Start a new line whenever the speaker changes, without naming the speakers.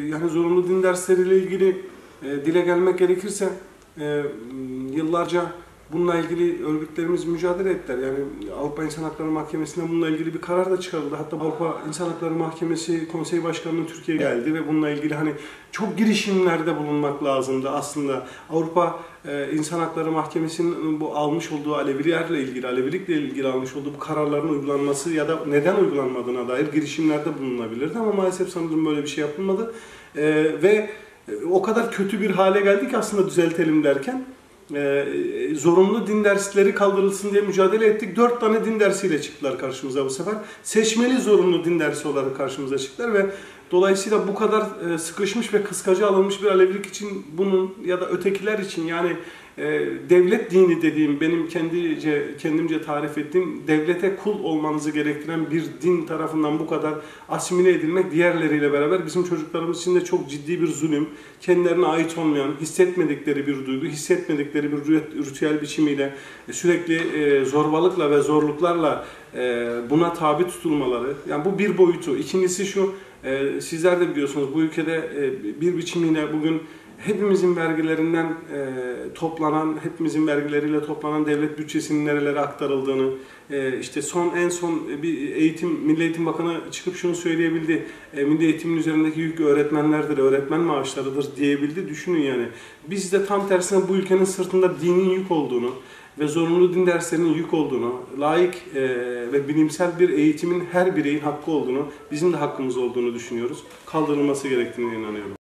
yani zorunlu din dersleriyle ilgili dile gelmek gerekirse yıllarca bununla ilgili örgütlerimiz mücadele ettiler. Yani Avrupa İnsan Hakları Mahkemesi'ne bununla ilgili bir karar da çıkarıldı. Hatta Avrupa İnsan Hakları Mahkemesi Konsey Başkanı'nın Türkiye'ye geldi ve bununla ilgili hani çok girişimlerde bulunmak lazımdı aslında. Avrupa İnsan Hakları Mahkemesi'nin bu almış olduğu Alevilikle ilgili almış olduğu bu kararların uygulanması ya da neden uygulanmadığına dair girişimlerde bulunabilirdi ama maalesef sanırım böyle bir şey yapılmadı. Ve o kadar kötü bir hale geldi ki aslında düzeltelim derken zorunlu din dersleri kaldırılsın diye mücadele ettik. 4 tane din dersiyle çıktılar karşımıza bu sefer. Seçmeli zorunlu din dersi olarak karşımıza çıktılar ve dolayısıyla bu kadar sıkışmış ve kıskaca alınmış bir Alevilik için bunun ya da ötekiler için yani devlet dini dediğim benim kendimce tarif ettiğim devlete kul olmanızı gerektiren bir din tarafından bu kadar asimile edilmek diğerleriyle beraber bizim çocuklarımız için de çok ciddi bir zulüm. Kendilerine ait olmayan, hissetmedikleri bir duygu, hissetmedikleri bir ritüel biçimiyle sürekli zorbalıkla ve zorluklarla buna tabi tutulmaları. Yani bu bir boyutu. İkincisi şu, sizler de biliyorsunuz bu ülkede bir biçimiyle bugün hepimizin vergilerinden hepimizin vergileriyle toplanan devlet bütçesinin nerelere aktarıldığını, işte en son bir Milli Eğitim Bakanı çıkıp şunu söyleyebildi, milli eğitimin üzerindeki yük öğretmenlerdir, öğretmen maaşlarıdır diyebildi. Düşünün yani. Biz de tam tersine bu ülkenin sırtında dinin yük olduğunu ve zorunlu din derslerinin yük olduğunu, layık ve bilimsel bir eğitimin her bireyin hakkı olduğunu, bizim de hakkımız olduğunu düşünüyoruz. Kaldırılması gerektiğine inanıyorum.